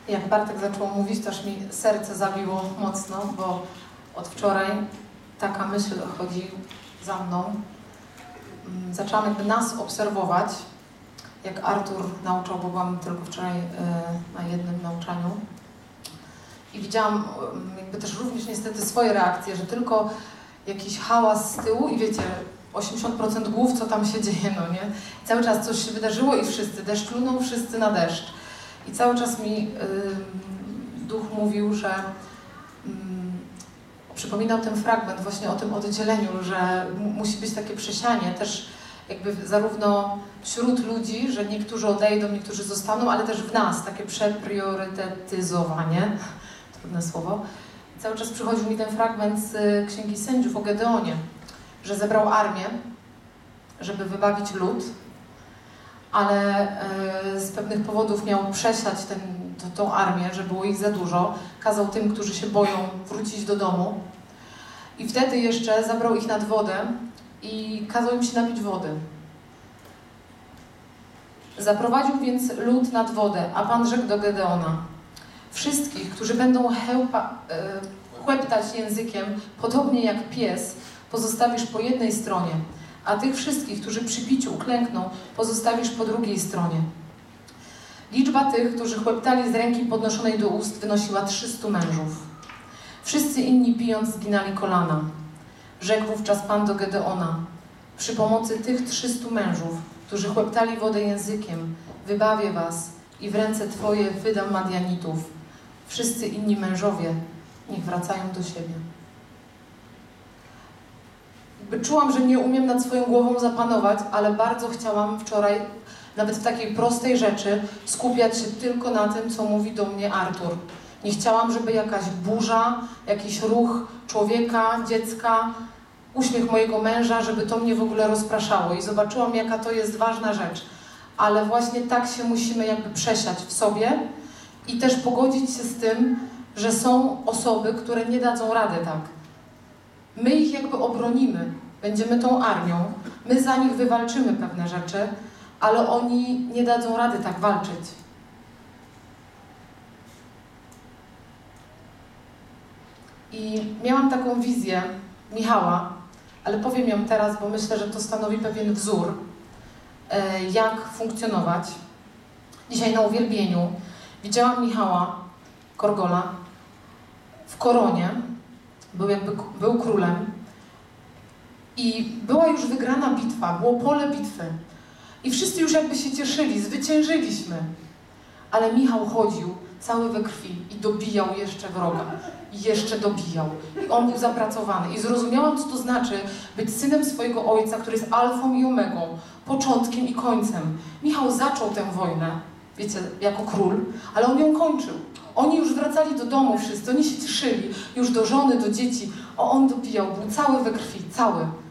Jak Bartek zaczął mówić, to aż mi serce zabiło mocno, bo od wczoraj taka myśl chodzi za mną. Zaczęłam jakby nas obserwować, jak Artur nauczał, bo byłam tylko wczoraj na jednym nauczaniu. I widziałam jakby też również niestety swoje reakcje, że tylko jakiś hałas z tyłu i wiecie, 80% głów, co tam się dzieje, no nie? I cały czas coś się wydarzyło i wszyscy, deszcz lunął, wszyscy na deszcz. I cały czas mi Duch mówił, że przypominał ten fragment właśnie o tym oddzieleniu, że musi być takie przesianie też jakby zarówno wśród ludzi, że niektórzy odejdą, niektórzy zostaną, ale też w nas, takie przepriorytetyzowanie, trudne słowo. I cały czas przychodził mi ten fragment z Księgi Sędziów o Gedeonie, że zebrał armię, żeby wybawić lud, ale z pewnych powodów miał przesiać tą armię, że było ich za dużo. Kazał tym, którzy się boją, wrócić do domu. I wtedy jeszcze zabrał ich nad wodę i kazał im się napić wody. Zaprowadził więc lud nad wodę, a Pan rzekł do Gedeona: wszystkich, którzy będą chłeptać językiem, podobnie jak pies, pozostawisz po jednej stronie, a tych wszystkich, którzy przy piciu uklękną, pozostawisz po drugiej stronie. Liczba tych, którzy chłeptali z ręki podnoszonej do ust, wynosiła 300 mężów. Wszyscy inni pijąc zginali kolana. Rzekł wówczas Pan do Gedeona: przy pomocy tych 300 mężów, którzy chłeptali wodę językiem, wybawię was i w ręce Twoje wydam Madianitów. Wszyscy inni mężowie niech wracają do siebie. Czułam, że nie umiem nad swoją głową zapanować, ale bardzo chciałam wczoraj, nawet w takiej prostej rzeczy, skupiać się tylko na tym, co mówi do mnie Artur. Nie chciałam, żeby jakaś burza, jakiś ruch człowieka, dziecka, uśmiech mojego męża, żeby to mnie w ogóle rozpraszało. I zobaczyłam, jaka to jest ważna rzecz. Ale właśnie tak się musimy jakby przesiać w sobie i też pogodzić się z tym, że są osoby, które nie dadzą rady tak. My ich jakby obronimy, będziemy tą armią, my za nich wywalczymy pewne rzeczy, ale oni nie dadzą rady tak walczyć. I miałam taką wizję Michała, ale powiem ją teraz, bo myślę, że to stanowi pewien wzór, jak funkcjonować. Dzisiaj na uwielbieniu widziałam Michała Korgola w koronie, był królem i była już wygrana bitwa, było pole bitwy i wszyscy już jakby się cieszyli, zwyciężyliśmy, ale Michał chodził cały we krwi i dobijał jeszcze wroga i jeszcze dobijał i on był zapracowany i zrozumiałam, co to znaczy być synem swojego ojca, który jest alfą i omegą, początkiem i końcem. Michał zaczął tę wojnę, wiecie, jako król, ale on ją kończył. Oni już wracali do domu wszyscy, oni się cieszyli, już do żony, do dzieci, a on dobijał, był cały we krwi, cały.